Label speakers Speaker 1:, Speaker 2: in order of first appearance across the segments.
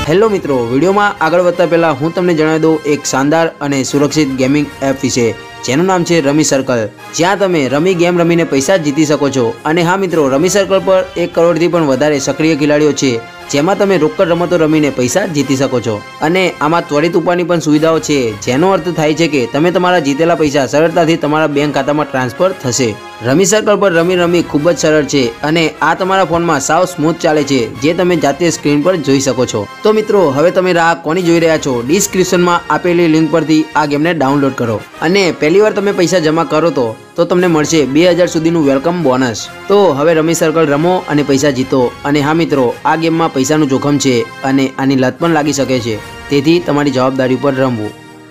Speaker 1: Hello मित्रों, video में आगळ वधता पहला हूँ तमने जणावी दूं एक शानदार और सुरक्षित गेमिंग एप विषे, जेनु नाम है रमी सर्कल, ज्यां तमे रमी गेम रमीने पैसा जीती सको छो। अने हाँ मित्रों, रमी सर्कल पर 1 करोड़ थी पण वधारे सक्रिय खिलाड़ीओ छे, जेमां तमे रोकड़ रमतो रमीने पैसा जीती सको छो। अने आमां त्वरित उपायनी पण सुविधाओ छे, जेनो अर्थ थाय छे के तमे तमारा जीतेला पैसा सरळताथी तमारा बैंक खातामां ट्रांसफर थशे। रमी सर्कल पर रमी खूब ज सरल छे अने आ तमारा फोन में साव स्मूथ चाले छे, जे तमे जाते स्क्रीन पर जोई सको छो। तो मित्रों, हवे तमे राह कोनी जोई रह्या छो? डिस्क्रिप्शन में आपेली लिंक परथी आ गेमने डाउनलॉड करो अने पहली वार तमे पैसा जमा करो तो तमने मळशे 2000 सुधीनुं वेलकम बोनस। तो हवे रमी सर्कल रमो अने पैसा जीतो। अने हाँ मित्रों, आ गेम में पैसानुं जोखम छे अने आनी लत पण लागी शके छे, तेथी तमारी जवाबदारी पर रमवुं।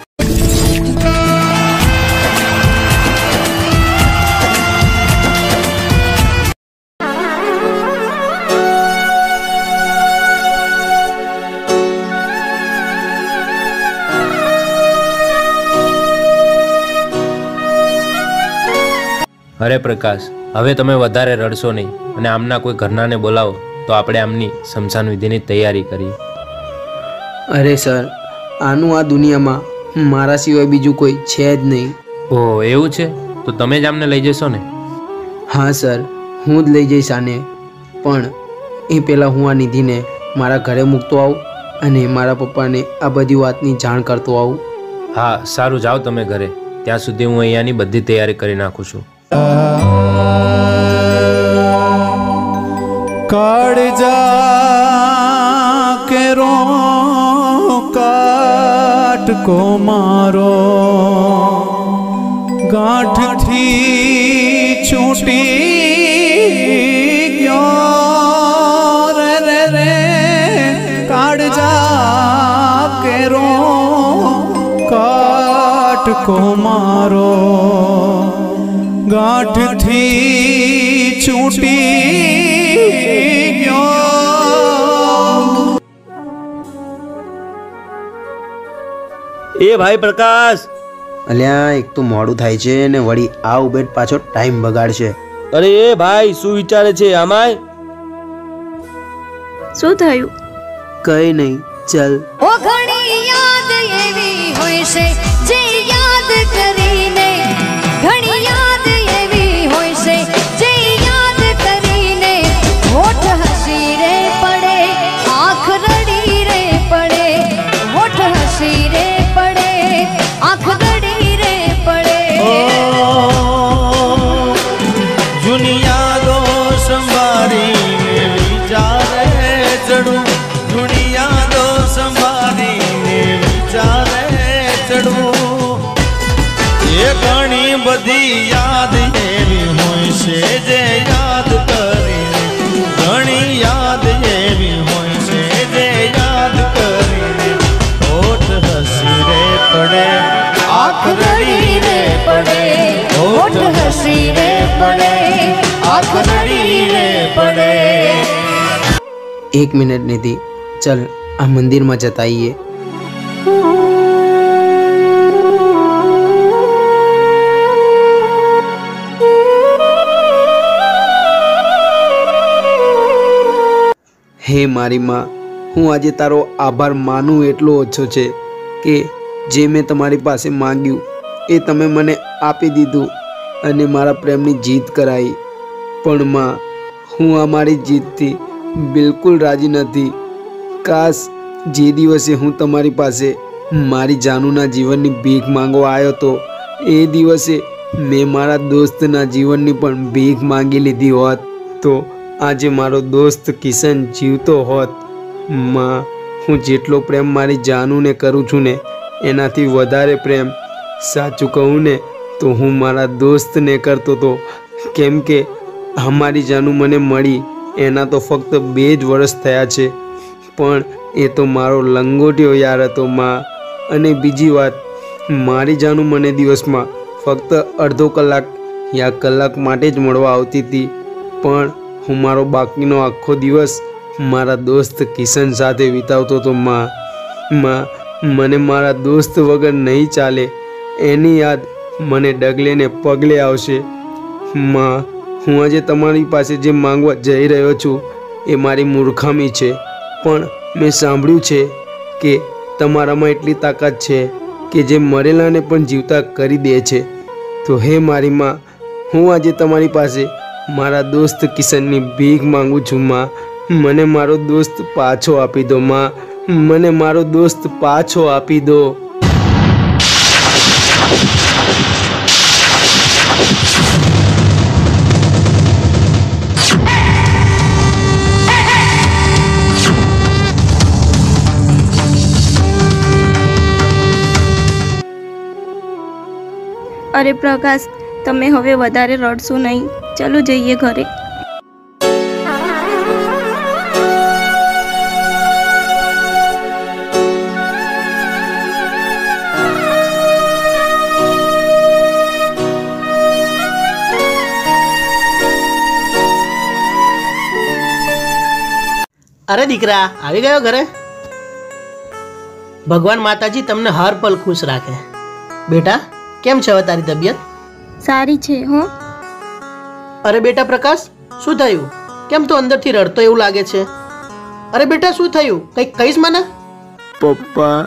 Speaker 2: अरे प्रकाश, हवे तमे वधारे रड़शो नहीं अने आमना कोई घरनाने बोलावो तो आपणे आमनी शमशान विधिनी तैयारी करीए।
Speaker 1: अरे सर, आनु आ दुनिया में मारा सिवाय बीजू कोई छे ज नहीं।
Speaker 2: ओह, एवुं छे? तो तमे ज आमने लई जशो ने?
Speaker 1: हाँ सर, हूँ ज लई जईश आने, पण ए पहेला हूँ आ निधिने मारा घरे मूकतो आવું अने मारा पप्पाने आ बधी वातनी जाण करतो आવું।
Speaker 2: हाँ सारूं, जाओ तमे घरे, त्यां सुधी हूँ अहींयानी बधी तैयारी करी नाखुं छुं।
Speaker 3: काळजा केरो काट को मारो गांठ थी छूटी गयो रे रे रे काळजा केरो काट को मारो गांठ थी छूटी गयो।
Speaker 4: ए भाई प्रकाश,
Speaker 1: अल्या एक तो मोडું થાય છે ને વળી આ ઉબેટ પાછો ટાઈમ બગાડશે।
Speaker 4: अरे ए भाई શું વિચારે છે આમાય?
Speaker 5: શું થયું?
Speaker 1: કઈ નહીં, ચલ।
Speaker 6: ઓ ઘણી યાદ એવી હોય છે જે યાદ કરીને, ઘણી યાદ એવી હોય છે જે યાદ કરીને હોઠ હસી રે પડે, આંખ રડી રે પડે, હોઠ હસી રે પડે, આંખ રડી રે પડે।
Speaker 3: જૂની યાદો સંભાળીને વિચારે ચડું, જૂની યાદો સંભાળીને વિચારે ચડું। એ ઘણી બધી યાદ એવી હોય છે જે યાદ કરીને, ઘણી યાદ એવી હોય છે જે યાદ કરીને હોઠ હસી રે પડે, આંખ રડી રે પડે, હોઠ હસી રે પડે, આંખ રડી રે પડે।
Speaker 1: 1 મિનિટ નિધિ, ચલ આ મંદિરમાં જતા આવીએ। હે મારી માં, હું આજે તારો આભાર માનું એટલો ઓછો છે કે જે મેં તમારી પાસે માંગ્યું એ તમે મને આપી દીધું અને મારા પ્રેમની જીત કરાવી। પણ માં, હું આ મારી જીતથી બિલકુલ રાજી નથી। કાશ જે દિવસે હું તમારી પાસે મારી જાનુના જીવનની ભીખ માંગવા આવ્યો તો એ દિવસે મેં મારા દોસ્તના જીવનની પણ ભીખ માંગી લીધી હોત તો આજે મારો દોસ્ત કિશન જીવતો હોત। માં, હું જેટલો પ્રેમ મારી જાનુને કરું છું ને એનાથી વધારે પ્રેમ સાચું કહું ને તો હું મારા દોસ્તને કરતો હતો, કેમ કે અમારી જાનુ મને મળી એના તો ફક્ત 2 જ વર્ષ થયા છે, પણ એ તો મારો લંગોટિયો યાર હતો માં। અને બીજી વાત, મારી જાનુ મને દિવસમાં ફક્ત અડધો કલાક યા કલાક માટે જ મળવા આવતી હતી, પણ હું મારો બાકીનો આખો દિવસ મારા દોસ્ત કિશન સાથે વિતાવતો હતો માં। મને મારા દોસ્ત વગર નહીં ચાલે, એની યાદ મને ડગલે ને પગલે આવશે માં। હું આજે તમારી પાસે જે માંગવા જઈ રહ્યો છું એ મારી મૂર્ખામી છે, પણ મેં સાંભળ્યું છે કે તમારામાં એટલી તાકાત છે કે જે મરેલાને પણ જીવતા કરી દે છે. તો હે મારી માં, હું આજે તમારી પાસે મારા દોસ્ત કિશનની ભીખ માંગુ છું માં. મને મારો દોસ્ત પાછો આપી દો માં. મને મારો દોસ્ત પાછો આપી દો.
Speaker 5: અરે પ્રકાશ, તમે હવે વધારે રડશો નહીં. ચાલો જઈએ ઘરે.
Speaker 7: અરે દીકરા, આવી ગયો ઘરે? ભગવાન માતાજી તમને હર પલ ખુશ રાખે. બેટા, કેમ છે હવે તારી તબિયત?
Speaker 5: સારી છે હો.
Speaker 7: અરે બેટા પ્રકાશ, શું થયું? કેમ તો અંદરથી રડતો એવું લાગે છે? અરે બેટા, શું થયું? કંઈક કહીશ મને?
Speaker 1: પપ્પા,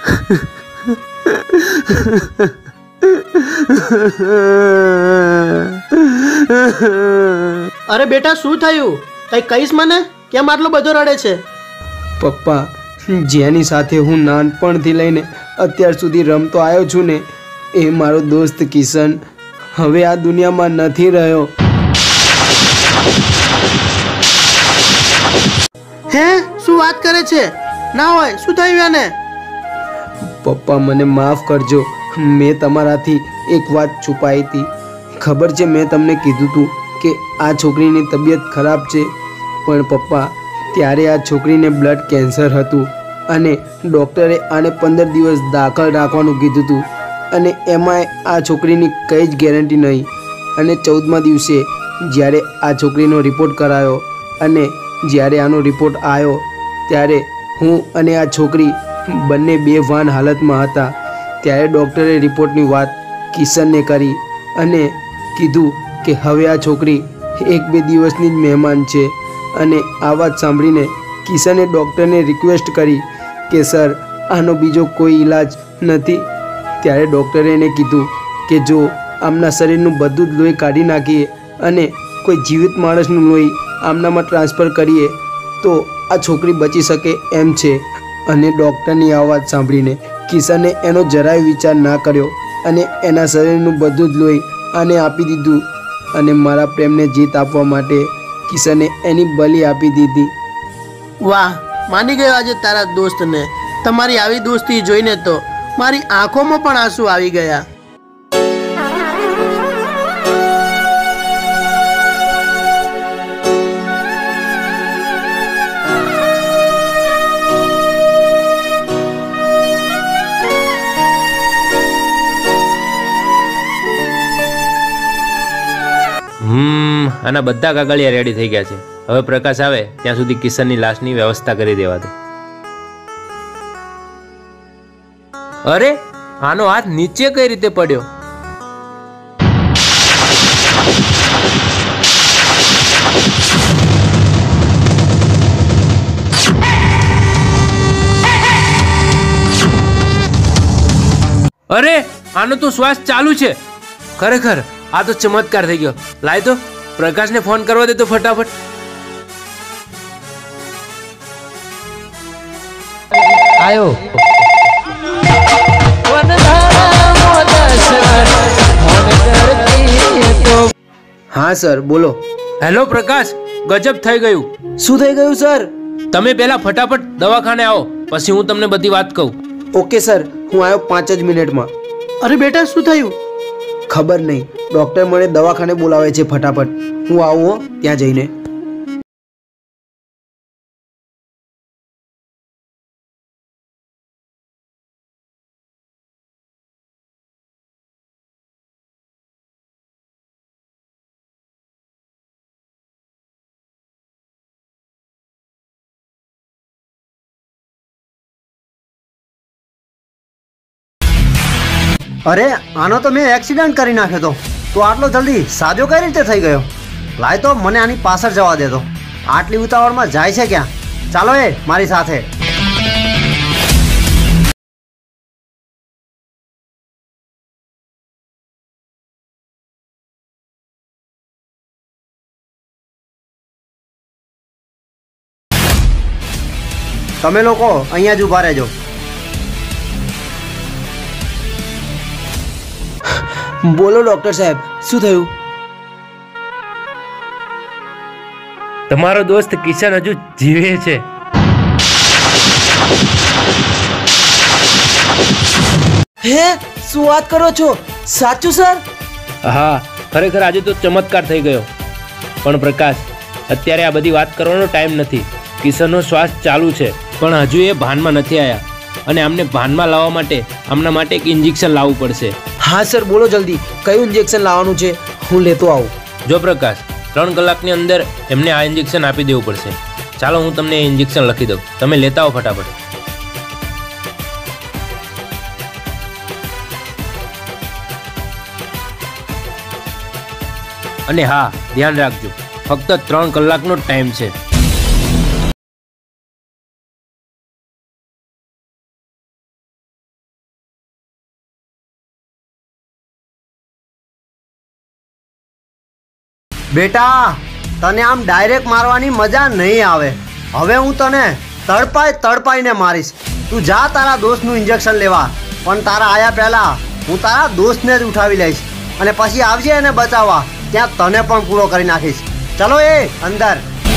Speaker 7: અરે બેટા, શું થયું? કંઈક કહીશ મને? કેમ આટલો બધો રડે છે?
Speaker 1: પપ્પા, જેની સાથે હું નાનપણથી લઈને અત્યાર સુધી રમતો આવ્યો છું ને, એ મારો દોસ્ત કિશન હવે આ દુનિયામાં નથી રહ્યો.
Speaker 7: હે, શું વાત કરે છે? ના હોય, શું થયું એને?
Speaker 1: પપ્પા, મને માફ કરજો. મેં તમારાથી એક વાત છુપાઈ હતી. ખબર છે, મેં તમને કીધું હતું કે આ છોકરીની તબિયત ખરાબ છે, પણ પપ્પા ત્યારે આ છોકરીને બ્લડ કેન્સર હતું અને ડૉક્ટરે આને 15 દિવસ દાખલ રાખવાનું કીધું હતું. અને એમાંય આ છોકરીની કંઈ જ ગેરંટી નહીં. અને 14મા દિવસે જ્યારે આ છોકરીનો રિપોર્ટ કરાયો અને જ્યારે આનો રિપોર્ટ આવ્યો ત્યારે હું અને આ છોકરી બંને બેભાન હાલતમાં હતા. ત્યારે ડૉક્ટરે રિપોર્ટની વાત કિશનને કરી અને કીધું કે હવે આ છોકરી 1-2 દિવસની જ મહેમાન છે. અને આ વાત સાંભળીને કિશને ડૉક્ટરને રિક્વેસ્ટ કરી કે સર, આનો બીજો કોઈ ઈલાજ નથી. ત્યારે ડૉક્ટરે એને કીધું કે જો આમના શરીરનું બધું જ લોહી કાઢી નાખીએ અને કોઈ જીવિત માણસનું લોહી આમનામાં ટ્રાન્સફર કરીએ તો આ છોકરી બચી શકે એમ છે. અને ડૉક્ટરની આ વાત સાંભળીને કિશને એનો જરાય વિચાર ના કર્યો અને એના શરીરનું બધું જ લોહી આને આપી દીધું. અને મારા પ્રેમને જીત આપવા માટે કિશને એની બલી આપી દીધી.
Speaker 7: વાહ, માની ગયો આજે તારા દોસ્તને. તમારી આવી દોસ્તી જોઈને તો મારી આંખોમાં પણ આંસુ આવી ગયા.
Speaker 2: આના બધા કાગળિયા રેડી થઈ ગયા છે. હવે પ્રકાશ આવે ત્યાં સુધી કિશનની લાશની વ્યવસ્થા કરી દેવા દે. અરે, આનો હાથ નીચે કઈ રીતે પડ્યો? અરે, આનો તો શ્વાસ ચાલુ છે. ખરેખર આ તો ચમત્કાર થઈ ગયો. લાય તો પ્રકાશને ફોન કરવા દે તો ફટાફટ. આયો.
Speaker 1: હા સર, બોલો.
Speaker 2: હેલો પ્રકાશ, ગજબ થઈ ગયું.
Speaker 1: શું થઈ ગયું સર?
Speaker 2: તમે પહેલા ફટાફટ દવાખાને આવો, પછી હું તમને બધી વાત કહું.
Speaker 1: ઓકે સર, હું આવ્યો 5 જ મિનિટમાં.
Speaker 7: અરે બેટા, શું થયું?
Speaker 1: ખબર નહીં, ડૉક્ટર મને દવાખાને બોલાવે છે. ફટાફટ હું આવું ત્યાં જઈને.
Speaker 8: અરે, આનો તો મેં એક્સિડન્ટ કરી નાખ્યો તો આટલો જલ્દી સાજો કઈ રીતે થઈ ગયો? લાય તો મને આની પાછળ જવા દે તો. આટલી ઉતાવળમાં જાય છે ક્યાં? ચાલો એ મારી સાથે. તમે લોકો અહીંયા જ ઊભા રહેજો.
Speaker 1: બોલો ડૉક્ટર સાહેબ, શું થયું?
Speaker 2: તમારો દોસ્ત કિશન હજુ જીવે છે.
Speaker 1: હે, શું વાત કરો છો? સાચું સર?
Speaker 2: હા, ખરેખર આજે તો ચમત્કાર થઈ ગયો. પણ પ્રકાશ, અત્યારે આ બધી વાત કરવાનો ટાઈમ નથી. કિશનનો શ્વાસ ચાલુ છે, પણ હજુ એ ભાનમાં નથી આવ્યા, અને આમને ભાનમાં લાવવા માટે આમના માટે એક ઇન્જેક્શન લાવવું પડશે.
Speaker 1: હા સર, બોલો જલ્દી, કયું ઇન્જેક્શન લાવવાનું છે? હું લેતો આવું.
Speaker 2: જો પ્રકાશ, 3 કલાકની અંદર એમને આ ઇન્જેક્શન આપી દેવું પડશે. ચાલો હું તમને એ ઇન્જેક્શન લખી દઉં, તમે લેતા આવો ફટાફટ. અને હા, ધ્યાન રાખજો, ફક્ત 3 કલાકનો ટાઈમ છે.
Speaker 8: બેટા, તને આમ ડાયરેક્ટ મારવાની મજા નહીં આવે. હવે હું તને તડપાઈને મારીશ. તું જા તારા દોસ્તનું ઇન્જેક્શન લેવા, પણ તારા આયા પહેલા હું તારા દોસ્તને જ ઉઠાવી લઈશ, અને પછી આવજે એને બચાવવા. ત્યાં તને પણ પૂરો કરી નાખીશ. ચલો એ અંદર.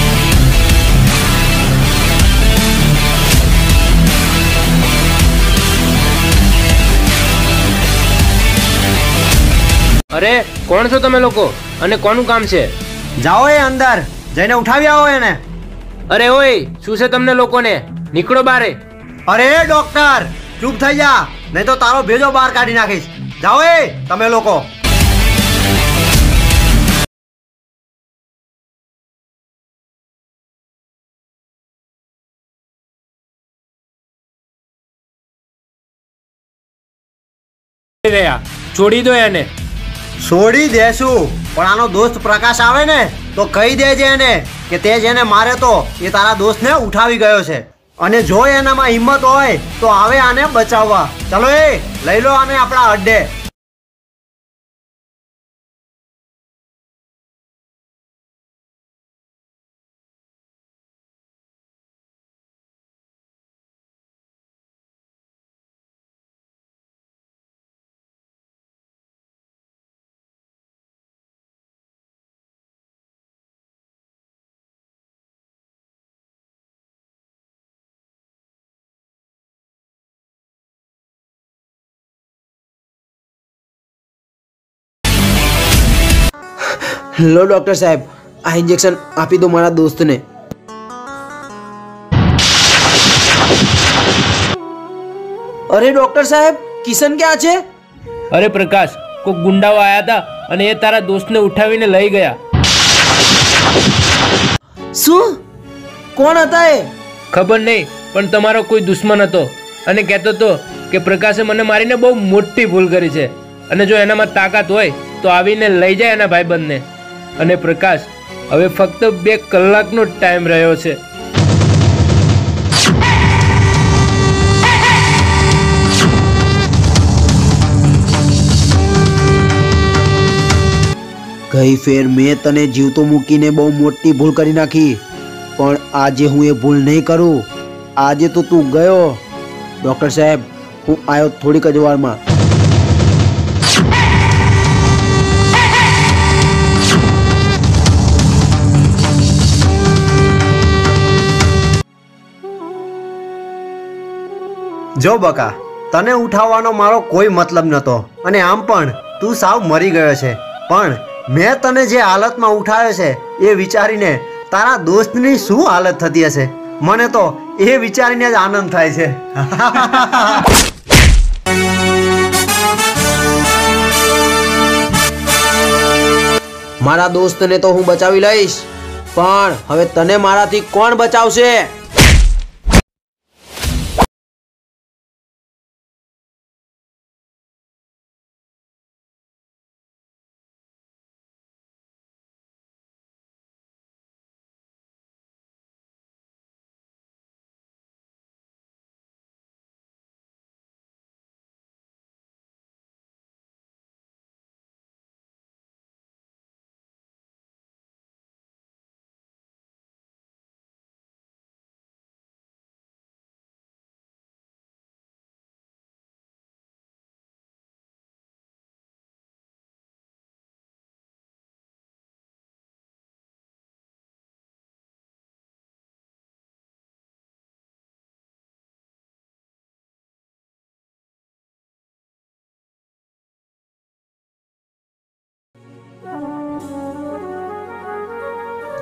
Speaker 2: અરે, કોણ છો તમે લોકો અને કોનું કામ છે?
Speaker 8: જાઓ એ અંદર જઈને ઉઠાવી આવો એને.
Speaker 2: અરે ઓય, શું છે તમને લોકોને? નીકળો બારે.
Speaker 8: અરે ડોક્ટર, ચૂપ થઈ જા, નહીં તો તારો ભેજો બહાર કાઢી નાખીશ. જાઓ એ તમે લોકો.
Speaker 2: રહ્યા, છોડી દો એને.
Speaker 8: છોડી દેશું, પણ આનો દોસ્ત પ્રકાશ આવે ને તો કહી દેજે એને કે તે જેને મારે તો એ તારા દોસ્તને ઉઠાવી ગયો છે, અને જો એનામાં હિંમત હોય તો આવે આને બચાવવા. ચલો એ લઈ લો આને આપણા અડ્ડે.
Speaker 1: લો ડૉક્ટર સાહેબ, આ ઇન્જેક્શન આપી દો મારા દોસ્તને. અરે ડૉક્ટર સાહેબ, કિશન ક્યાં છે?
Speaker 2: અરે પ્રકાશ, કોઈ ગુંડાઓ આયા હતા અને એ તારા દોસ્તને ઉઠાવીને લઈ ગયા.
Speaker 1: શું? કોણ હતા એ?
Speaker 2: ખબર નહીં, પણ તમારો કોઈ દુશ્મન હતો અને કહેતો હતો કે પ્રકાશે મને મારીને બહુ મોટી ભૂલ કરી છે, અને જો એનામાં તાકાત હોય તો આવીને લઈ જાય એના ભાઈબંધને. અને પ્રકાશ, હવે ફક્ત 2 કલાકનો ટાઈમ રહ્યો છે.
Speaker 1: ગઈ ફેર મેં તને જીવતો મૂકીને બહુ મોટી ભૂલ કરી નાખી, પણ આજે હું એ ભૂલ નહીં કરું. આજે તો તું ગયો. ડૉક્ટર સાહેબ, હું આવ્યો થોડીક જ વારમાં.
Speaker 8: જો બકા, તને ઉઠાવવાનો મારો કોઈ મતલબ નહોતો, અને આમ પણ તું સાવ મરી ગયો છે, પણ મેં તને જે હાલતમાં ઉઠાવ્યો છે એ વિચારીને તારા દોસ્તની શું હાલત થતી હશે, મને તો એ વિચારીને જ આનંદ થાય છે.
Speaker 1: મારા દોસ્તને તો હું બચાવી લઈશ, પણ હવે તને મારાથી કોણ બચાવશે?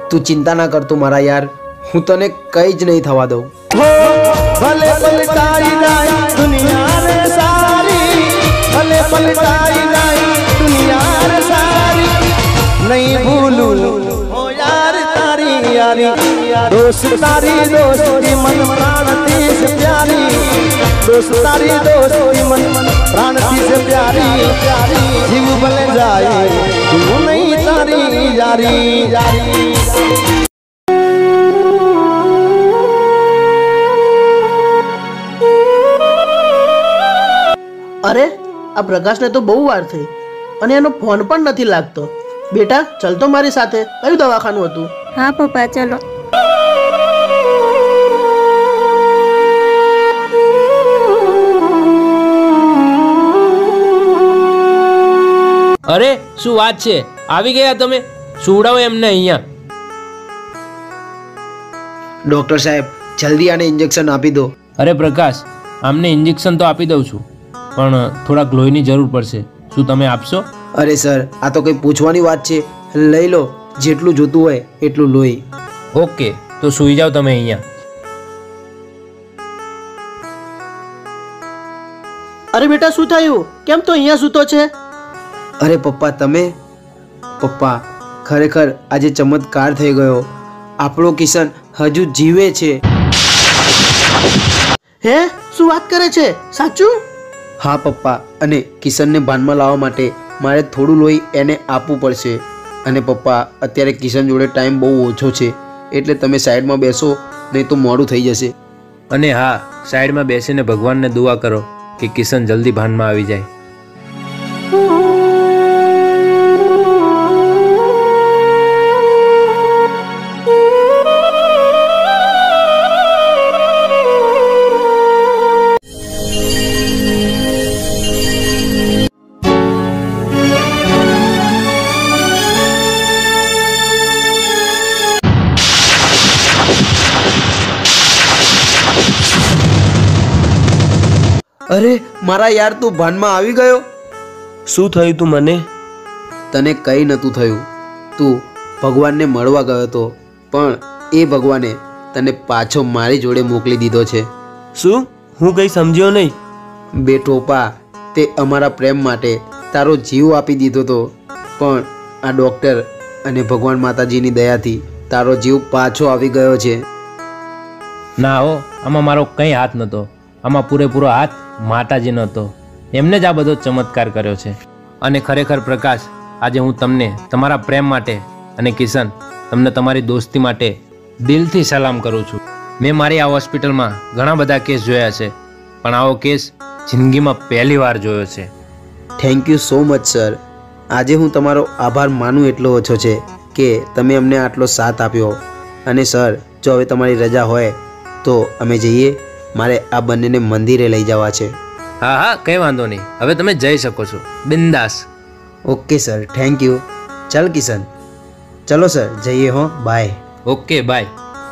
Speaker 1: તું ચિંતા ના કરતો મારા યાર, હું તને કંઈ જ નહીં થવા દઉં.
Speaker 3: ભલે પલટાઈ જાય દુનિયા રે સારી, ભલે પલટાઈ જાય દુનિયા રે સારી, નહીં ભૂલું ઓ યાર તારી યારી, દોસ્ત તારી દોસ્તી મન પ્રાણથી સે પ્યારી, દોસ્ત તારી દોસ્તી મન પ્રાણથી સે પ્યારી, જીવ ભલે જાય તું નહીં તારી યારી યારી.
Speaker 7: અરે આ પ્રકાશને તો બહુ વાર થઈ અને એનો ફોન પણ નથી લાગતો. બેટા ચાલ તો મારી સાથે, કયું દવાખાનું હતું?
Speaker 5: હા પપ્પા ચલો.
Speaker 2: અરે શું વાત છે, આવી ગયા તમે? સુવડાવો એમને અહીંયા.
Speaker 1: ડૉક્ટર સાહેબ જલ્દી આને ઇન્જેક્શન આપી દો.
Speaker 2: અરે પ્રકાશ, આમને ઇન્જેક્શન તો આપી દઉં છું, પણ થોડાક લોહીની જરૂર પડશે. શું તમે આપશો?
Speaker 1: અરે સર, આ તો કંઈ પૂછવાની વાત છે. લઈ લો, જેટલું જોતું હોય એટલું લોહી.
Speaker 2: ઓકે, તો સૂઈ જાઓ તમે અહીંયા.
Speaker 7: અરે બેટા શું થયું? કેમ તો અહીંયા સૂતો છે?
Speaker 1: અરે પપ્પા તમે, પપ્પા ખરેખર આજે ચમત્કાર થઈ ગયો. આપણો કિશન હજુ જીવે છે.
Speaker 7: હે, શું વાત કરે છે? સાચું?
Speaker 1: હા પપ્પા, અને કિશનને ભાનમાં લાવવા માટે મારે થોડું લોહી એને આપવું પડશે. અને પપ્પા અત્યારે કિશન જોડે ટાઈમ બહુ ઓછો છે, એટલે તમે સાઈડમાં બેસો, નહીં તો મોડું થઈ જશે.
Speaker 2: અને હા, સાઈડમાં બેસીને ભગવાનને દુઆ કરો કે કિશન જલ્દી ભાનમાં આવી જાય.
Speaker 1: અરે મારા યાર, તું ભાનમાં આવી ગયો?
Speaker 4: શું થયું તું મને?
Speaker 1: તને કંઈ નહોતું થયું. તું ભગવાનને મળવા ગયો હતો, પણ એ ભગવાને તને પાછો મારી જોડે મોકલી દીધો છે.
Speaker 4: શું? હું કંઈ સમજ્યો નહીં.
Speaker 1: બેટોપા, તે અમારા પ્રેમ માટે તારો જીવ આપી દીધો હતો, પણ આ ડૉક્ટર અને ભગવાન માતાજીની દયાથી તારો જીવ પાછો આવી ગયો છે.
Speaker 2: ના હો, આમાં મારો કંઈ હાથ નહોતો. આમાં પૂરેપૂરો હાથ માતાજીનો હતો. એમને જ આ બધો ચમત્કાર કર્યો છે. અને ખરેખર પ્રકાશ, આજે હું તમને તમારા પ્રેમ માટે અને કિશન તમને તમારી દોસ્તી માટે દિલથી સલામ કરું છું. મેં મારી આ હોસ્પિટલમાં ઘણા બધા કેસ જોયા છે, પણ આવો કેસ જિંદગીમાં પહેલી વાર જોયો છે.
Speaker 1: Thank you so much sir. આજે હું તમારો આભાર માનું એટલો ઓછો છે કે તમે અમને આટલો સાથ આપ્યો. અને સર, જો હવે તમારી રજા હોય તો અમે જઈએ. મારે આ બંનેને મંદિરે લઈ જવા છે.
Speaker 2: હા હા, કંઈ વાંધો નહીં, હવે તમે જઈ શકો છો બિંદાસ.
Speaker 1: Okay sir, thank you. ચાલ કિશન, ચલો સર જઈએ. હો, બાય.
Speaker 2: Okay bye.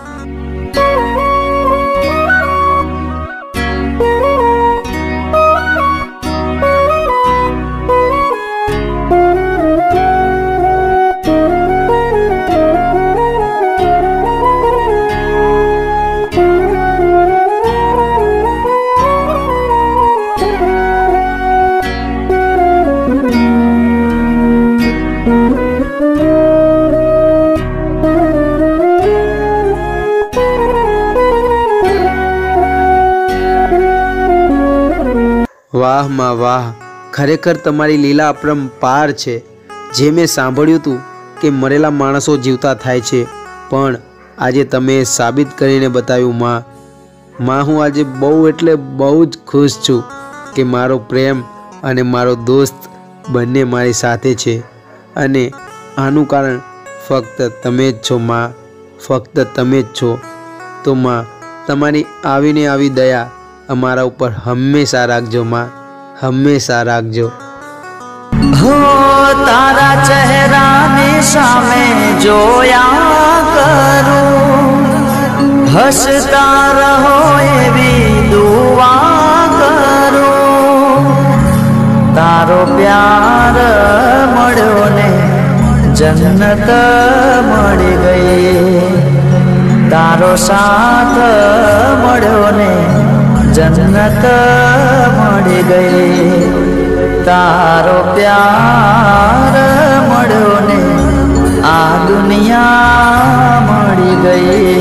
Speaker 1: વાહ માં વાહ, ખરેખર તમારી લીલા અપરંપાર છે. જે મેં સાંભળ્યું હતું કે મરેલા માણસો જીવતા થાય છે, પણ આજે તમે સાબિત કરીને બતાવ્યું માં. હું આજે બહુ એટલે બહુ જ ખુશ છું કે મારો પ્રેમ અને મારો દોસ્ત બંને મારી સાથે છે. અને આનું કારણ ફક્ત તમે જ છો માં, ફક્ત તમે જ છો. તો માં, તમારી આવીને આવી દયા અમારા ઉપર હંમેશા રાખજો માં, હંમેશા રાખજો.
Speaker 9: હો તારા ચહેરાને સામે જોયા કરું, હસતા રહો એવી દુઆ કરું. તારો પ્યાર મળ્યો ને जन्नत मળી गई। तारो साथ मळ्यो ने जन्नत मળી गई। तारो प्यार मळ्यो ने आ दुनिया मળી गई।